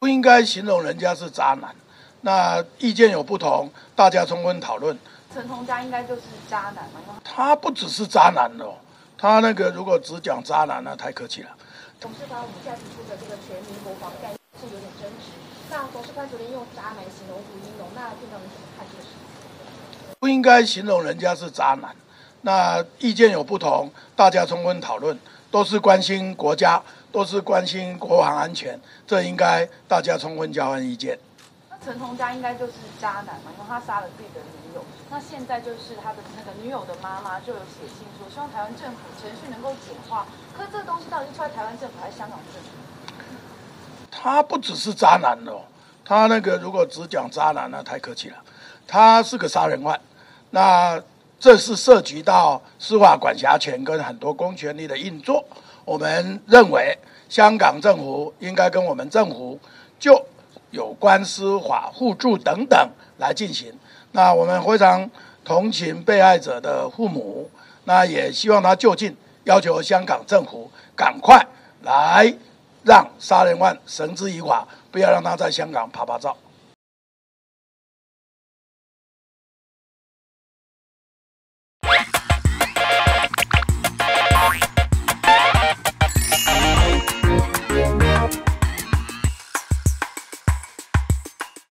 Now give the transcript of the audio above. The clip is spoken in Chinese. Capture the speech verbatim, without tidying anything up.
不应该形容人家是渣男。那意见有不同，大家充分讨论。 陈同佳应该就是渣男嘛？ 他不只是渣男哦，他那个如果只讲渣男，那太客气了。 董事长，我们现在提出的这个全民国防概念是有点争执。那董事长昨天用渣男形容胡一农，那店长你怎么看这个事情？ 不应该形容人家是渣男。那意见有不同，大家充分讨论，都是关心国家，都是关心国防安全，这应该大家充分交换意见。 那陈同佳应该就是渣男嘛，因为他杀了自己的女友。那现在就是他的那个女友的妈妈就有写信说，希望台湾政府程序能够简化。可是这个东西到底是出在台湾政府还是香港政府？ 他不只是渣男哦，他那个如果只讲渣男，那太客气了。他是个杀人犯，那这是涉及到司法管辖权跟很多公权力的运作。我们认为香港政府应该跟我们政府就有关司法互助等等来进行。那我们非常同情被害者的父母，那也希望他就近要求香港政府赶快来让杀人犯绳之以法，不要让他在香港趴趴走。